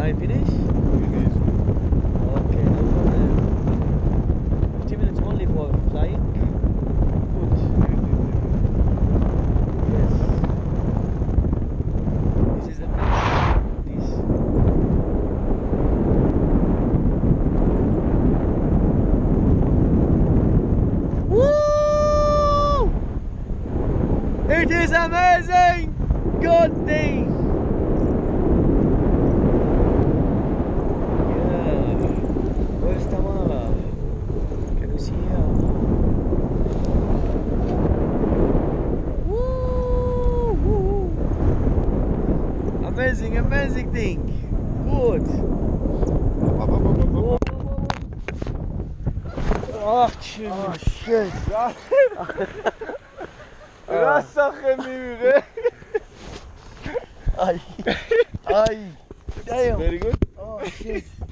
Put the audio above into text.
Now you finish? Okay, no problem. 15 minutes only for flying? Good. Yes. This is the best. This. Woo! It is amazing! Good thing! Where's Tamara? Can you see her? Woo! Amazing, amazing thing. Good. Oh shit. Ay. Ay. Damn. Very good. Oh shit.